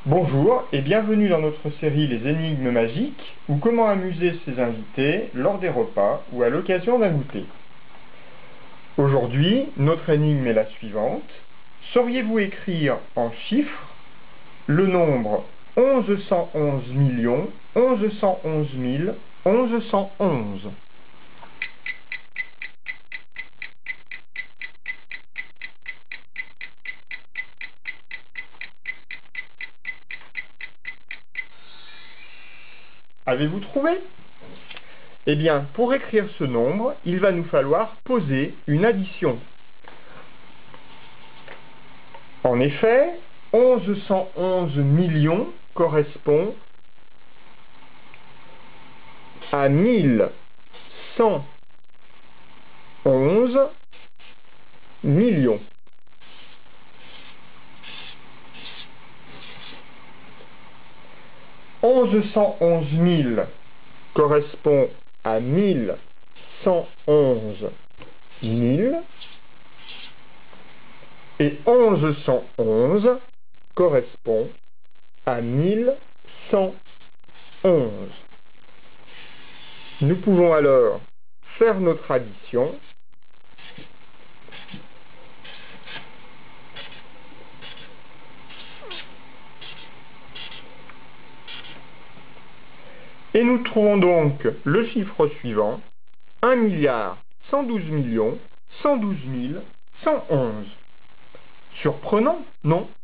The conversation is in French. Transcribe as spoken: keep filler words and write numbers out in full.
Bonjour et bienvenue dans notre série Les énigmes magiques ou comment amuser ses invités lors des repas ou à l'occasion d'un goûter. Aujourd'hui, notre énigme est la suivante. Sauriez-vous écrire en chiffres le nombre onze cent onze millions, onze cent onze mille, onze cent onze? Avez-vous trouvé? Eh bien, pour écrire ce nombre, il va nous falloir poser une addition. En effet, onze cent onze millions correspond à mille cent onze millions. onze cent onze mille correspond à mille cent onze mille et onze cent onze correspond à mille cent onze. Nous pouvons alors faire notre addition. Et nous trouvons donc le chiffre suivant, un milliard cent douze millions cent douze mille cent onze. Surprenant, non?